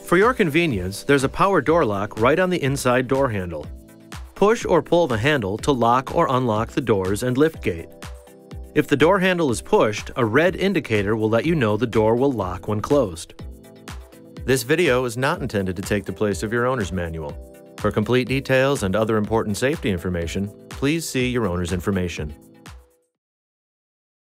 For your convenience, there's a power door lock right on the inside door handle. Push or pull the handle to lock or unlock the doors and liftgate. If the door handle is pushed, a red indicator will let you know the door will lock when closed. This video is not intended to take the place of your owner's manual. For complete details and other important safety information, please see your owner's information.